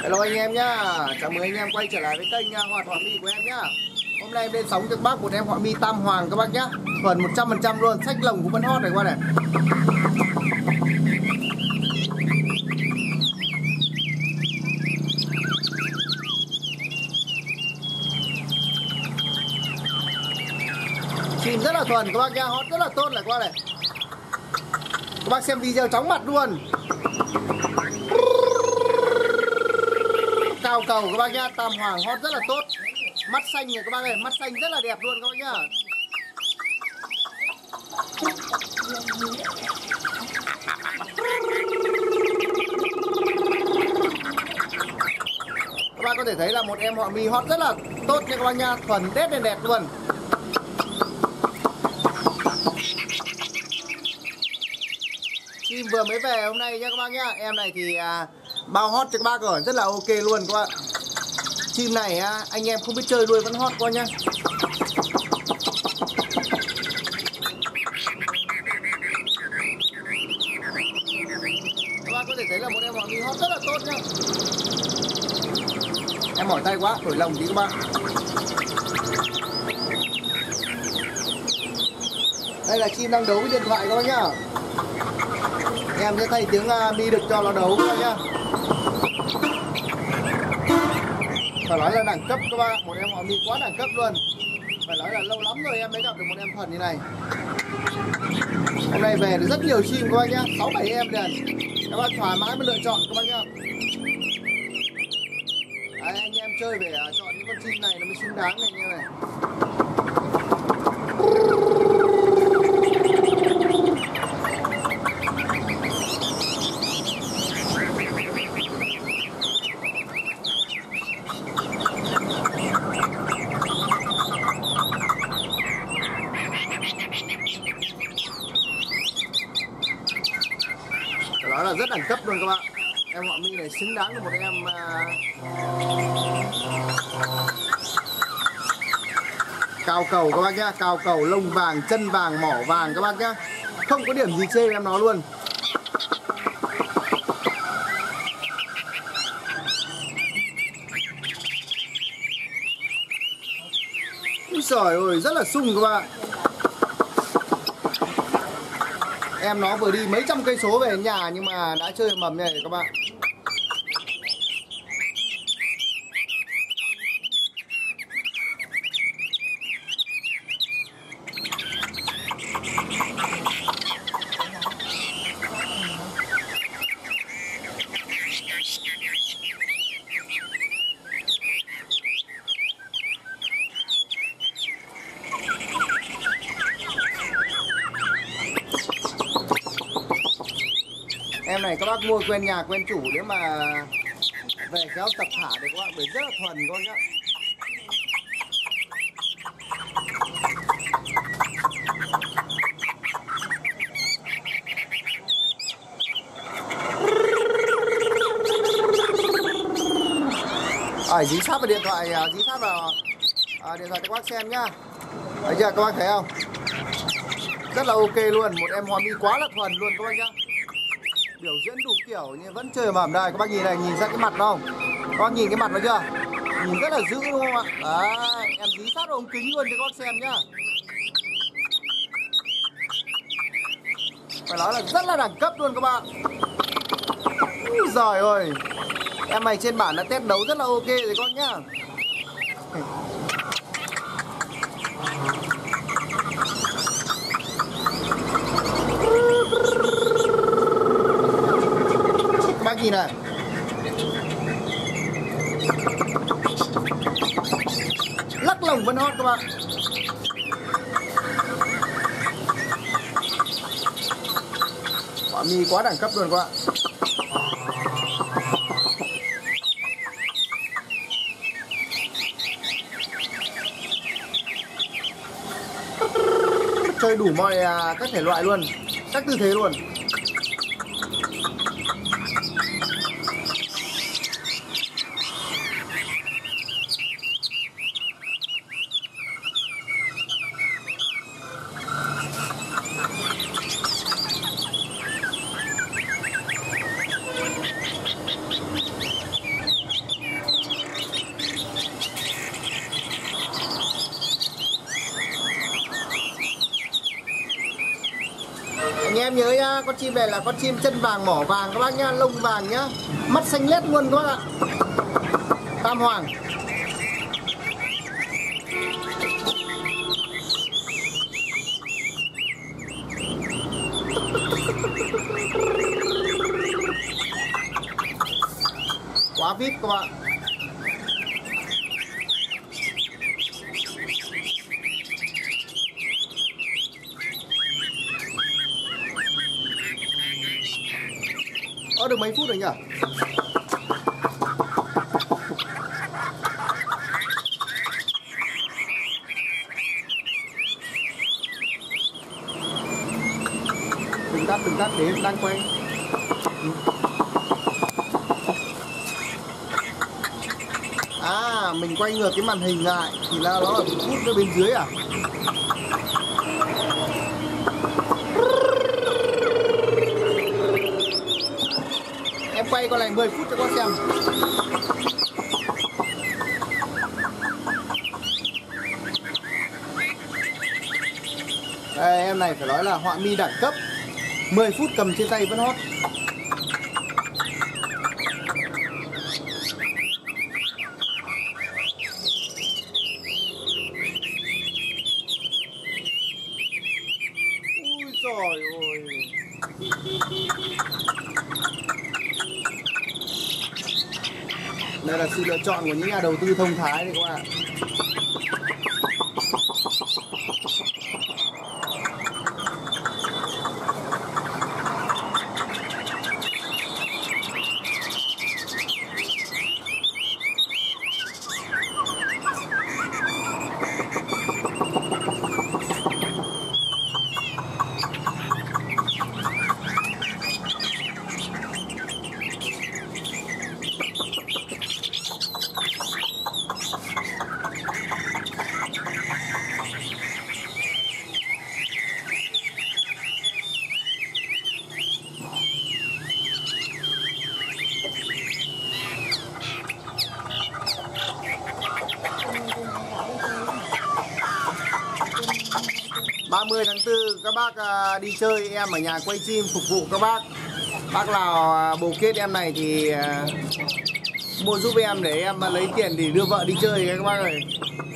Hello anh em nhá, chào mừng anh em quay trở lại với kênh Hoạt Họa Mi của em nhá. Hôm nay em lên sóng cho bác một em họa mi tam hoàng các bác nhá. Thuần 100% luôn, sách lồng cũng vẫn hot này qua này. Chìm rất là thuần các bác nhá, hot rất là tốt này qua này. Các bác xem video chóng mặt luôn. Cao cầu các bác nhá, tam hoàng hot rất là tốt. Mắt xanh này các bác ơi, mắt xanh rất là đẹp luôn các bác nhá. Các bác có thể thấy là một em họa mi hot rất là tốt nha các bác nhá, thuần tết nên đẹp luôn. Chim vừa mới về hôm nay nha các bác nhá. Em này thì bao hot cho các bác rồi, rất là ok luôn các bạn. Chim này anh em không biết chơi đuôi vẫn hot qua nhá. Các bác có thể thấy là một em họa mi hot rất là tốt nhá. Em mỏi tay quá, thổi lồng tí các bác. Đây là chim đang đấu với điện thoại các bác nhá. Em sẽ thay tiếng mi được cho nó đấu các bác nhá. Phải nói là đẳng cấp các bác, một em họa mi quá đẳng cấp luôn. Phải nói là lâu lắm rồi em mới gặp được một em thuần như này. Hôm nay về được rất nhiều chim các bác nhá, 6-7 em liền. Các bác thoải mái mới lựa chọn các bác nhá. Đấy, anh em chơi về chọn những con chim này nó mới xứng đáng này anh em này. Đó là rất đẳng cấp luôn các bạn. Em họa mi này xứng đáng với một em cao cầu các bác nhá. Cao cầu, lông vàng, chân vàng, mỏ vàng các bác nhá. Không có điểm gì chê em nó luôn. Úi giời ơi, rất là sung các bạn. Em nó vừa đi mấy trăm cây số về nhà nhưng mà đã chơi mầm này các bạn. Em này các bác mua quen nhà quen chủ nếu mà về kéo tập thả được các bạn, bởi rất là thuần con nhá. Dính sát vào điện thoại, dính sát vào điện thoại cho các bác xem nhá. Đấy chưa các bác thấy không? Rất là ok luôn, một em họa mi quá là thuần luôn các bác nhá. Biểu diễn đủ kiểu nhưng vẫn chơi mầm đây. Các bác nhìn này, nhìn ra cái mặt không? Các bác nhìn cái mặt nó chưa? Nhìn rất là dữ đúng không ạ? Đấy, em dí sát vào ống kính luôn cho các bác xem nhá. Phải nói là rất là đẳng cấp luôn các bạn. Úi giời ơi, em này trên bản đã test đấu rất là ok rồi các bác nhá. Các bác nhìn này. Lắc lồng vẫn hot các bạn. Họa mi quá đẳng cấp luôn các bạn. Chơi đủ mọi các thể loại luôn, các tư thế luôn. Anh em nhớ nhá, con chim này là con chim chân vàng mỏ vàng các bác nhá, lông vàng nhá, mắt xanh lét luôn các bác ạ. Tam hoàng. Quá vip các bạn. Được mấy phút rồi nhỉ? Từng tắt để đang quay. À, mình quay ngược cái màn hình lại thì là nó ở phút ở bên dưới à? Em quay con này 10 phút cho con xem. Đây, em này phải nói là họa mi đẳng cấp. 10 phút cầm trên tay vẫn hot. Ui trời ơi. Đây là sự lựa chọn của những nhà đầu tư thông thái đấy các bạn. Tháng 4 các bác đi chơi, em ở nhà quay chim phục vụ các bác. Bác nào bồ kết em này thì mua giúp em để em lấy tiền để đưa vợ đi chơi các bác ơi.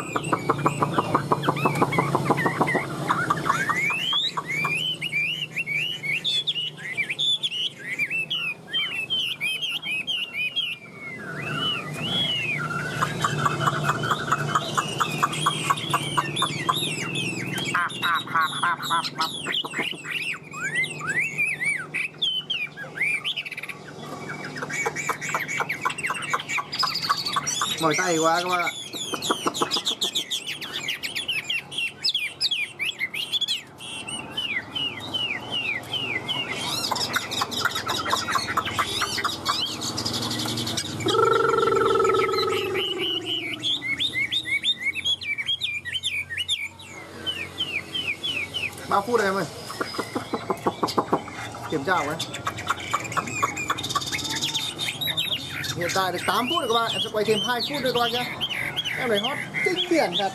Mỏi tay quá các bạn ạ. Bao phút rồi em ơi. Kiểm tra cái. Hiện tại được 8 phút rồi các bạn, em sẽ quay thêm 2 phút nữa các bạn nhé. Em này hot kinh điển thật.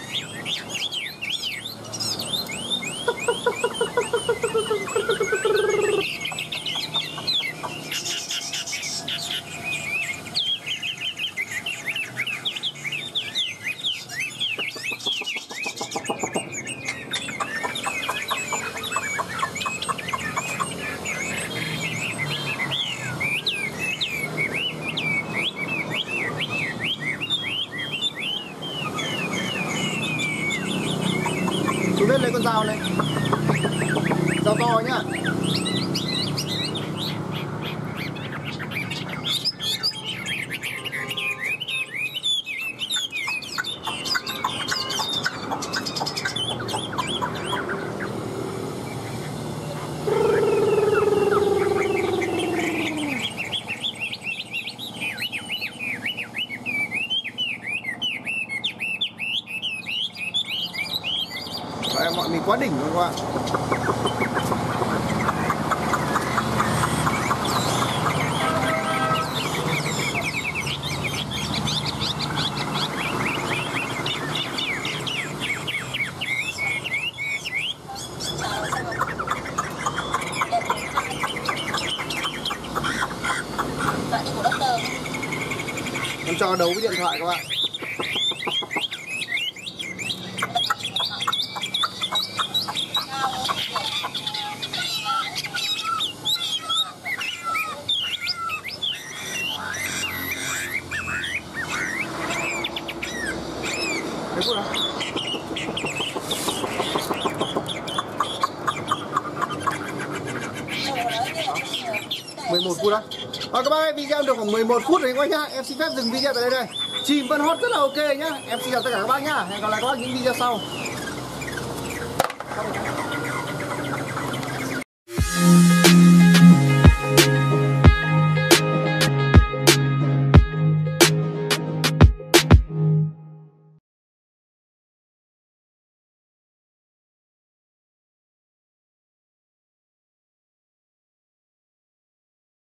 Chú biết lấy con dao này, dao to nhá. Mọi mình quá đỉnh luôn các bạn. cho đấu với điện thoại các bạn. Mấy phút nào? 11 phút đó. Rồi các bác ơi, video được khoảng 11 phút rồi các bác nhá. Em xin phép dừng video tại đây đây. Chim vẫn hot rất là ok nhá. Em xin chào tất cả các bác nhá. Hẹn gặp lại các bác những video sau.